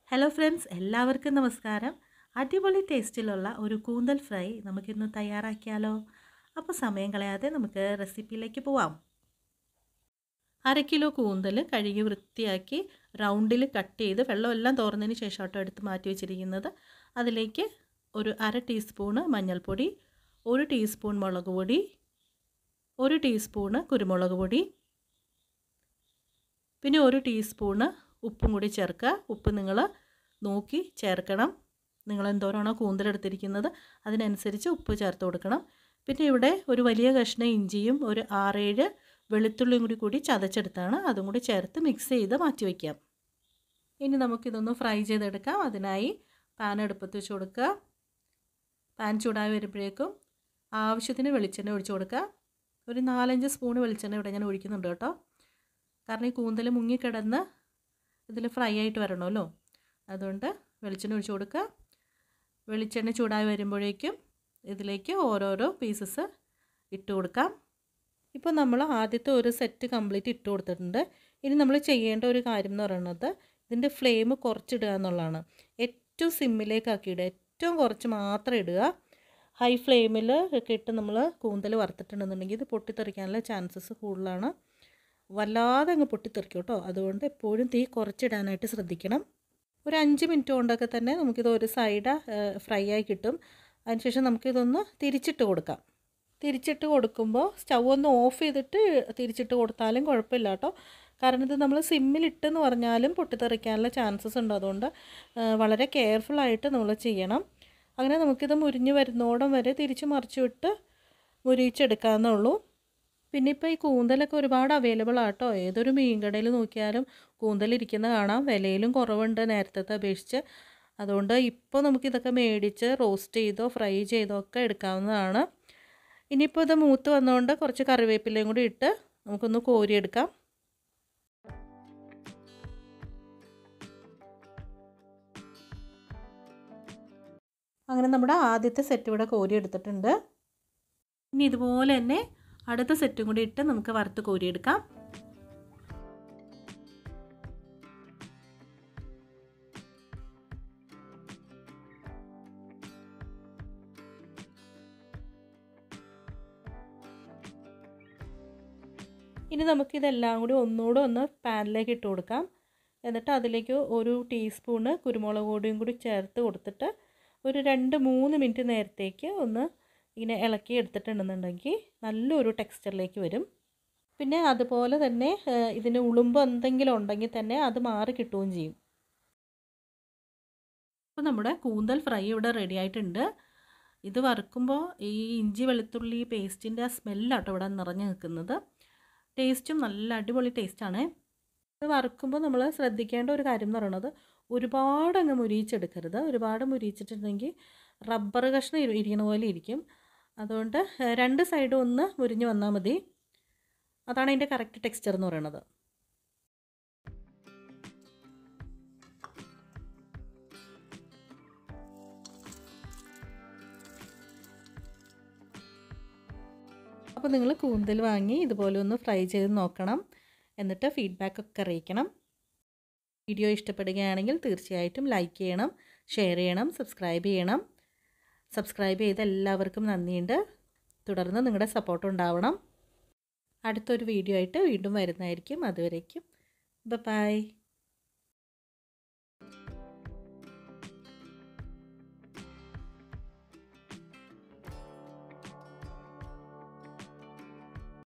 Hello friends, എല്ലാവർക്കും നമസ്കാരം. അടിപൊളി ടേസ്റ്റിലുള്ള ഒരു കൂന്തൽ ഫ്രൈ നമുക്കിന്ന് തയ്യാറാക്കിയാലോ? അപ്പോൾ സമയം കളയാതെ നമുക്ക് റെസിപ്പിയിലേക്ക് പോവാം. 1/2 കിലോ കൂന്തൽ കഴുകി വൃത്തിയാക്കി റൗണ്ടിൽ കട്ട് ചെയ്ത് വെള്ളമെല്ലാം തോർന്നതിന് ശേഷം എടുത്ത് മാറ്റി വെച്ചിരിക്കുന്നത്. അതിലേക്ക് ഒരു 1/2 ടീസ്പൂണ് മഞ്ഞൾപ്പൊടി, 1 ടീസ്പൂൺ മുളക് പൊടി, 1 ടീസ്പൂണ് കുരുമുളക് പൊടി, പിന്നെ 1 ടീസ്പൂണ് ഉപ്പും കൂടി ചേർക്കുക. ഉപ്പ് നിങ്ങൾ നോക്കി ചേർക്കണം. നിങ്ങൾ എന്തോരാണോ കൂന്തലെടുത്തിരിക്കുന്നത് അതിനനുസരിച്ച് ഉപ്പ് ചേർത്ത് കൊടുക്കണം. പിന്നെ ഇവിടെ ഒരു വലിയ കഷ്ണം ഇഞ്ചിയും ഒരു 6-7 വെളുത്തുള്ളിയും കൂടി ചതച്ചെടുത്താണ്. അതും കൂടി ചേർത്ത് മിക്സ് ചെയ്ത് മാറ്റി വയ്ക്കാം. ഇനി നമുക്കിതൊന്ന് ഫ്രൈ ചെയ്തെടുക്കാം. അതിനായി പാൻ അടുപ്പത്ത് വെച്ച് കൊടുക്കുക. പാൻ ചൂടായി വരുമ്പോഴേക്കും ആവശ്യത്തിന് വെളിച്ചെണ്ണ ഒഴിച്ച് കൊടുക്കുക. ഒരു 4-5 സ്പൂൺ വെളിച്ചെണ്ണ ഇവിടെ ഞാൻ ഒഴിക്കുന്നുണ്ട് കേട്ടോ. കാരണം ഈ കൂന്തൽ മുങ്ങിക്കിടന്ന് ഇതിൽ ഫ്രൈ ആയിട്ട് വരണമല്ലോ, അതുകൊണ്ട് വെളിച്ചെണ്ണ ഒഴിച്ച് കൊടുക്കുക. വെളിച്ചെണ്ണ ചൂടായി വരുമ്പോഴേക്കും ഇതിലേക്ക് ഓരോരോ പീസസ് ഇട്ട് കൊടുക്കാം. ഇപ്പോൾ നമ്മൾ ആദ്യത്തെ ഒരു സെറ്റ് കംപ്ലീറ്റ് ഇട്ട് കൊടുത്തിട്ടുണ്ട്. ഇനി നമ്മൾ ചെയ്യേണ്ട ഒരു കാര്യം എന്ന് പറയുന്നത് ഇതിൻ്റെ ഫ്ലെയിം കുറച്ചിടുക എന്നുള്ളതാണ്. ഏറ്റവും സിമ്മിലേക്കാക്കിയിടുക, ഏറ്റവും കുറച്ച് മാത്രം ഇടുക. ഹൈ ഫ്ലെയിമിൽ ഒക്കെ ഇട്ട് നമ്മൾ കൂന്തൽ വറുത്തിട്ടുണ്ടെന്നുണ്ടെങ്കിൽ ഇത് പൊട്ടിത്തെറിക്കാനുള്ള ചാൻസസ് കൂടുതലാണ്. വല്ലാതെ അങ്ങ് പൊട്ടിത്തെറിക്കും കേട്ടോ. അതുകൊണ്ട് എപ്പോഴും തീ കുറച്ചിടാനായിട്ട് ശ്രദ്ധിക്കണം. ഒരു 5 മിനിറ്റ് കൊണ്ടൊക്കെ തന്നെ നമുക്കിത് ഒരു സൈഡ് ഫ്രൈ ആയി കിട്ടും. അതിനുശേഷം നമുക്കിതൊന്ന് തിരിച്ചിട്ട് കൊടുക്കാം. തിരിച്ചിട്ട് കൊടുക്കുമ്പോൾ സ്റ്റൗ ഒന്ന് ഓഫ് ചെയ്തിട്ട് തിരിച്ചിട്ട് കൊടുത്താലും കുഴപ്പമില്ല കേട്ടോ. കാരണം ഇത് നമ്മൾ സിമ്മിലിട്ടെന്ന് പറഞ്ഞാലും പൊട്ടിത്തെറിക്കാനുള്ള ചാൻസസ് ഉണ്ട്. അതുകൊണ്ട് വളരെ കെയർഫുള്ളായിട്ട് നമ്മൾ ചെയ്യണം. അങ്ങനെ നമുക്കിത് മുരിഞ്ഞ് വരുന്നോടം വരെ തിരിച്ച് മറിച്ച് വിട്ട് മുരിച്ചെടുക്കാവുന്നേ ഉള്ളൂ. പിന്നെ ഇപ്പോൾ ഈ കൂന്തലൊക്കെ ഒരുപാട് അവൈലബിൾ ആട്ടോ. ഏതൊരു മീൻ കടയിൽ നോക്കിയാലും കൂന്തലിരിക്കുന്ന കാണാം. വിലയിലും കുറവുണ്ട് നേരത്തെ അപേക്ഷിച്ച്. അതുകൊണ്ട് ഇപ്പോൾ നമുക്കിതൊക്കെ മേടിച്ച് റോസ്റ്റ് ചെയ്തോ ഫ്രൈ ചെയ്തോ ഒക്കെ എടുക്കാവുന്നതാണ്. ഇനിയിപ്പോൾ ഇത് മൂത്ത് വന്നുകൊണ്ട് കുറച്ച് കറിവേപ്പിലയും കൂടി ഇട്ട് നമുക്കൊന്ന് കോരിയെടുക്കാം. അങ്ങനെ നമ്മുടെ ആദ്യത്തെ സെറ്റ് ഇവിടെ കോരി എടുത്തിട്ടുണ്ട്. ഇനി ഇതുപോലെ തന്നെ അടുത്ത സെറ്റും കൂടി ഇട്ട് നമുക്ക് വറുത്ത് കോരിയെടുക്കാം. ഇനി നമുക്കിതെല്ലാം കൂടി ഒന്നുകൂടെ ഒന്ന് പാനിലേക്ക് ഇട്ട് കൊടുക്കാം. എന്നിട്ട് അതിലേക്ക് 1 ടീസ്പൂണ് കുരുമുളക് പൊടിയും കൂടി ചേർത്ത് കൊടുത്തിട്ട് ഒരു 2-3 മിനിറ്റ് നേരത്തേക്ക് ഒന്ന് ഇങ്ങനെ ഇളക്കി എടുത്തിട്ടുണ്ടെന്നുണ്ടെങ്കിൽ നല്ലൊരു ടെക്സ്ചറിലേക്ക് വരും. പിന്നെ അതുപോലെ തന്നെ ഇതിന് ഉളുമ്പ് എന്തെങ്കിലും ഉണ്ടെങ്കിൽ തന്നെ അത് മാറി കിട്ടുകയും ചെയ്യും. അപ്പോൾ നമ്മുടെ കൂന്തൽ ഫ്രൈ ഇവിടെ റെഡി ആയിട്ടുണ്ട്. ഇത് വറുക്കുമ്പോൾ ഈ ഇഞ്ചി വെളുത്തുള്ളി പേസ്റ്റിൻ്റെ ആ സ്മെല്ലാട്ടോ ഇവിടെ നിറഞ്ഞു നിൽക്കുന്നത്. ടേസ്റ്റും നല്ല അടിപൊളി ടേസ്റ്റാണ്. ഇത് വറുക്കുമ്പോൾ നമ്മൾ ശ്രദ്ധിക്കേണ്ട ഒരു കാര്യം എന്ന് പറയുന്നത് ഒരുപാട് അങ്ങ് മുരിയിച്ചെടുക്കരുത്. ഒരുപാട് മുരിയിച്ചിട്ടുണ്ടെങ്കിൽ റബ്ബർ കഷ്ണം ഇരിക്കുന്ന പോലെ ഇരിക്കും. അതുകൊണ്ട് 2 സൈഡും ഒന്ന് മുരിഞ്ഞ് വന്നാൽ മതി. അതാണ് അതിൻ്റെ കറക്റ്റ് ടെക്സ്ചർ എന്ന് പറയുന്നത്. അപ്പോൾ നിങ്ങൾ കൂന്തൽ വാങ്ങി ഇതുപോലെ ഒന്ന് ഫ്രൈ ചെയ്ത് നോക്കണം. എന്നിട്ട് ഫീഡ്ബാക്കൊക്കെ അറിയിക്കണം. വീഡിയോ ഇഷ്ടപ്പെടുകയാണെങ്കിൽ തീർച്ചയായിട്ടും ലൈക്ക് ചെയ്യണം, ഷെയർ ചെയ്യണം, സബ്സ്ക്രൈബ് ചെയ്യണം. സബ്സ്ക്രൈബ് ചെയ്ത എല്ലാവർക്കും നന്ദിയുണ്ട്. തുടർന്ന് നിങ്ങളുടെ സപ്പോർട്ട് ഉണ്ടാവണം. അടുത്തൊരു വീഡിയോ ആയിട്ട് വീണ്ടും വരുന്നതായിരിക്കും. അതുവരേക്കും ബൈ.